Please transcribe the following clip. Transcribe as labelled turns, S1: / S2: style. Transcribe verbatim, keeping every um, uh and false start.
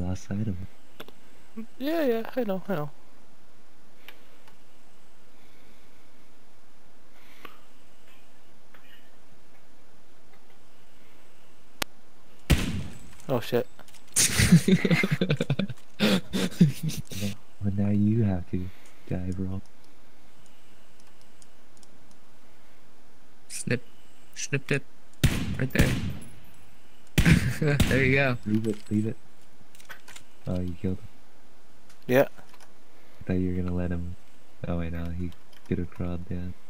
S1: lost sight of him.
S2: Yeah, yeah, I know, I know. Oh shit.
S1: Well, now you have to dive roll.
S3: Snip. Snipped it. Right there. There you go.
S1: Leave it, leave it. Oh, you killed him?
S2: Yeah.
S1: I thought you were gonna let him. Oh wait, no, he could have crawled down.